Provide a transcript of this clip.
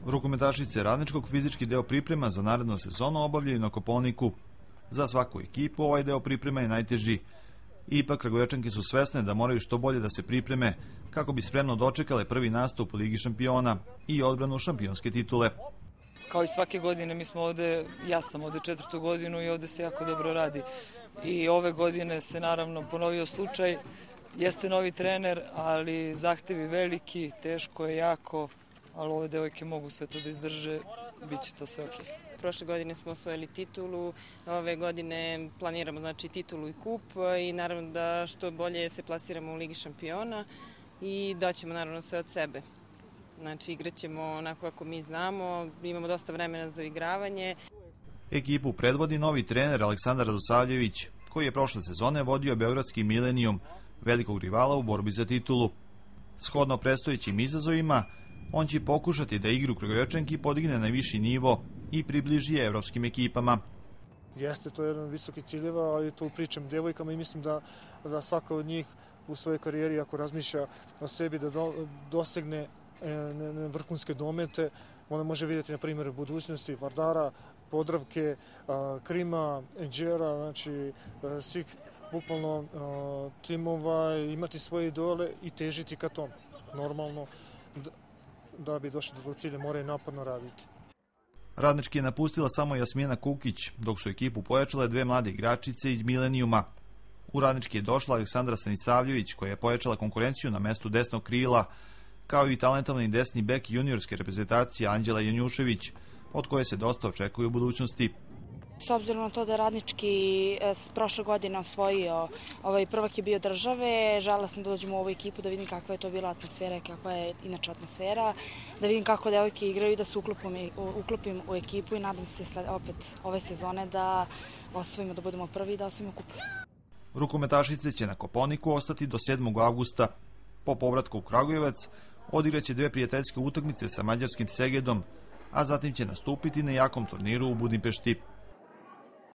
Rukometašice Radničkog fizički deo priprema za narednu sezonu obavljaju na Kopaoniku. Za svaku ekipu ovaj deo priprema je najteži. Ipak, Kragujevčanke su svesne da moraju što bolje da se pripreme kako bi spremno dočekale prvi nastup u Ligi šampiona i odbranu šampionske titule. Kao i svake godine, mi smo ovde, ja sam ovde 4. godinu i ovde se jako dobro radi. I ove godine se naravno ponovio slučaj, jeste novi trener, ali zahtevi veliki, teško je jako, ali ove devojke mogu sve to da izdrže, bit će to sve okej. Prošle godine smo osvojili titulu, ove godine planiramo znači titulu i kup i naravno da što bolje se plasiramo u Ligi šampiona i daćemo naravno sve od sebe. Znači igraćemo onako kako mi znamo, imamo dosta vremena za igravanje. Ekipu predvodi novi trener Aleksandar Radosavljević, koji je prošle sezone vodio beogradski Milenijum, velikog rivala u borbi za titulu. Shodno predstojećim izazovima, on će pokušati da igru Kragujevčanki podigne na viši nivo i približi je evropskim ekipama. Jeste, to je jedan visoki ciljeva, ali to pričam devojkama i mislim da svaka od njih u svojoj karijeri, ako razmišlja o sebi, da dosegne vrhunske domete, ona može vidjeti na primjer budućnosti Vardara, Podravke, Krima, Enđera, znači svih bukvalno timova, imati svoje idole i težiti ka tom. Normalno, da bi došli do cilja, mora i naporno raditi. Radnički je napustila samo Jasmina Kukić, dok su ekipu pojačale dve mlade igračice iz Milenijuma. U Radnički je došla Aleksandra Stanisavljević, koja je pojačala konkurenciju na mestu desnog krila, kao i talentovani desni bek juniorske reprezentacije Anđela Janjušević, od koje se dosta očekuje u budućnosti. S obzirom na to da Radnički prošle godine osvojio prvak je bio države, želela sam da dođem u ovu ekipu da vidim kakva je to bila atmosfera, kakva je inače atmosfera, da vidim kako devojke igraju i da se uklopim u ekipu i nadam se opet ove sezone da osvojimo, da budemo prvi i da osvojimo kup. Rukometašice će na Kopaoniku ostati do 7. avgusta. Po povratku u Kragujevac odigraće dve prijateljske utakmice sa mađarskim Segedom, a zatim će nastupiti na jakom turniru u Budimpešti.